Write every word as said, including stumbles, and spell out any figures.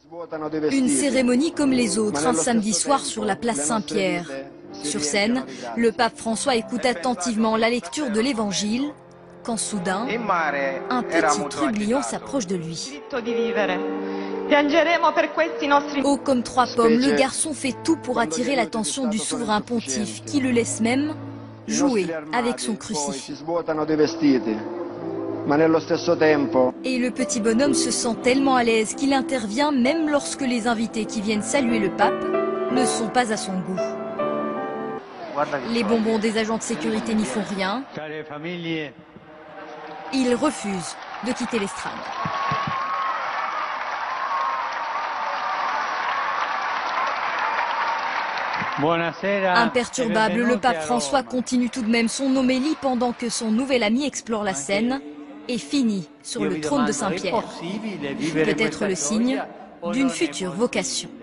Une cérémonie comme les autres, un samedi soir sur la place Saint-Pierre. Sur scène, le pape François écoute attentivement la lecture de l'Évangile, quand soudain, un petit trublion s'approche de lui. Haut comme trois pommes, le garçon fait tout pour attirer l'attention du souverain pontife, qui le laisse même jouer avec son crucifix. Et le petit bonhomme se sent tellement à l'aise qu'il intervient même lorsque les invités qui viennent saluer le pape ne sont pas à son goût. Les bonbons des agents de sécurité n'y font rien. Il refuse de quitter l'estrade. Imperturbable, le pape François continue tout de même son homélie pendant que son nouvel ami explore la scène et finit sur le trône de Saint-Pierre. Peut-être le signe d'une future vocation.